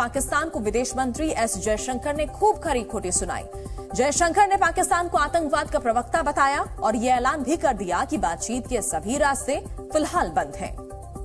पाकिस्तान को विदेश मंत्री एस जयशंकर ने खूब खरी खोटी सुनाई। जयशंकर ने पाकिस्तान को आतंकवाद का प्रवक्ता बताया और यह ऐलान भी कर दिया कि बातचीत के सभी रास्ते फिलहाल बंद हैं।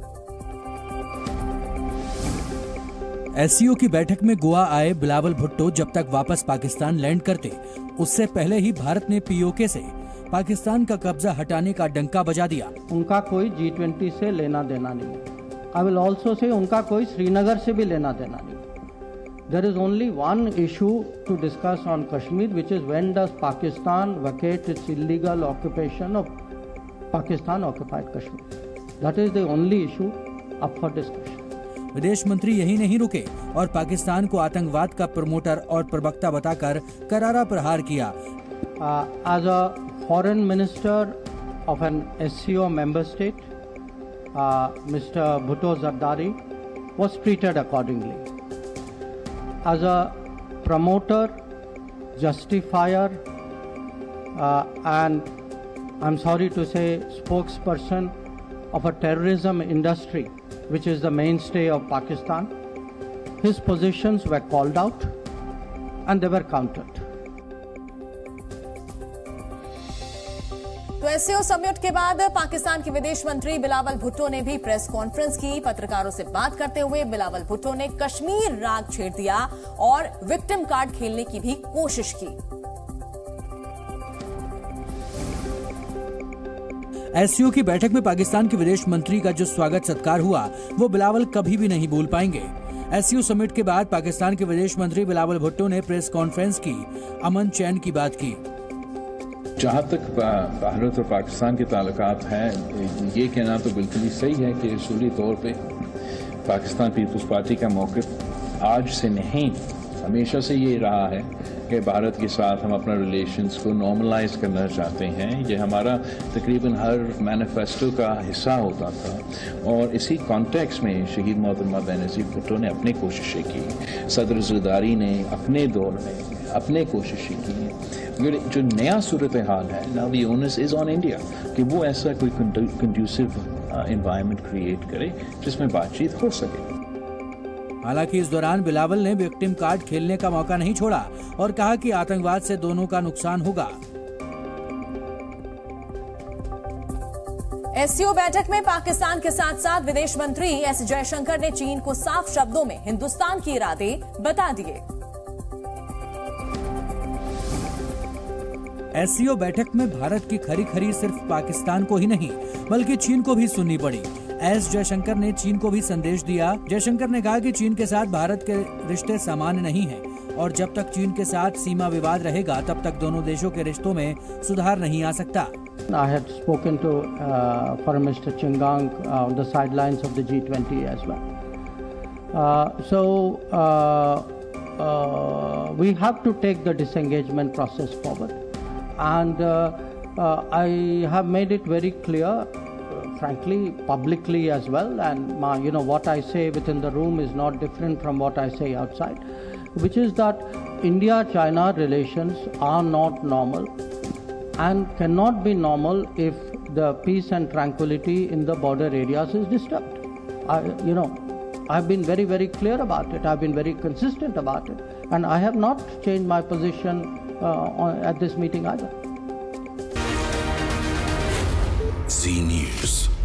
एससीओ की बैठक में गोवा आए बिलावल भुट्टो जब तक वापस पाकिस्तान लैंड करते, उससे पहले ही भारत ने पीओके से पाकिस्तान का कब्जा हटाने का डंका बजा दिया। उनका कोई G20 से लेना देना नहीं। आई विल ऑल्सो से उनका कोई श्रीनगर से भी लेना देना नहीं। There is only one issue to discuss on Kashmir, which is when does Pakistan vacate its illegal occupation of Pakistan occupied Kashmir. That is the only issue up for discussion. विदेश मंत्री यही नहीं रुके और पाकिस्तान को आतंकवाद का प्रमोटर और प्रवक्ता बताकर करारा प्रहार किया। As a foreign minister of an SCO member state, Mr. Bhutto Zardari was treated accordingly. As a promoter, justifier, and I'm sorry to say spokesperson of a terrorism industry, which is the mainstay of Pakistan, his positions were called out and they were countered. तो SCO summit के बाद पाकिस्तान के विदेश मंत्री बिलावल भुट्टो ने भी press conference की। पत्रकारों से बात करते हुए बिलावल भुट्टो ने कश्मीर राग छेड़ दिया और विक्टिम कार्ड खेलने की भी कोशिश की। एससीओ की बैठक में पाकिस्तान के विदेश मंत्री का जो स्वागत सत्कार हुआ वो बिलावल कभी भी नहीं भूल पाएंगे। एससीओ समिट के बाद पाकिस्तान के विदेश मंत्री बिलावल भुट्टो ने प्रेस कॉन्फ्रेंस की, अमन चैन की बात की। जहाँ तक भारत और पाकिस्तान के ताल्लुकात हैं, ये कहना तो बिल्कुल ही सही है कि असूली तौर पे पाकिस्तान पीपल्स पार्टी का मौक़िफ़ आज से नहीं हमेशा से ये रहा है कि भारत के साथ हम अपना रिलेशंस को नॉर्मलाइज करना चाहते हैं। ये हमारा तकरीबन हर मैनिफेस्टो का हिस्सा होता था और इसी कॉन्टेक्स्ट में शहीद मोहतरमा बेनज़ीर भुट्टो ने अपनी कोशिशें की, सदर ज़रदारी ने अपने दौर में अपने कोशिशें की। जो नया सूरत हाल है, now the onus is on India कि वो ऐसा कोई कंड्यूसिव एनवायरनमेंट क्रिएट करे जिसमें बातचीत हो सके। हालांकि इस दौरान बिलावल ने विक्टिम कार्ड खेलने का मौका नहीं छोड़ा और कहा कि आतंकवाद से दोनों का नुकसान होगा। एससीओ बैठक में पाकिस्तान के साथ साथ विदेश मंत्री एस जयशंकर ने चीन को साफ शब्दों में हिंदुस्तान के इरादे बता दिए। एससीओ बैठक में भारत की खरी सिर्फ पाकिस्तान को ही नहीं बल्कि चीन को भी सुननी पड़ी। एस जयशंकर ने चीन को भी संदेश दिया। जयशंकर ने कहा कि चीन के साथ भारत के रिश्ते सामान्य नहीं हैं और जब तक चीन के साथ सीमा विवाद रहेगा तब तक दोनों देशों के रिश्तों में सुधार नहीं आ सकता। I had spoken to Foreign Minister Chingang on the sidelines of the G20 as well. We have to take the disengagement process forward. And I have made it very clear, frankly, publicly as well. And what I say within the room is not different from what I say outside, which is that India-China relations are not normal and cannot be normal if the peace and tranquility in the border areas is disturbed. I've been very, very clear about it. I've been very consistent about it, and I have not changed my position at this meeting either. Z News.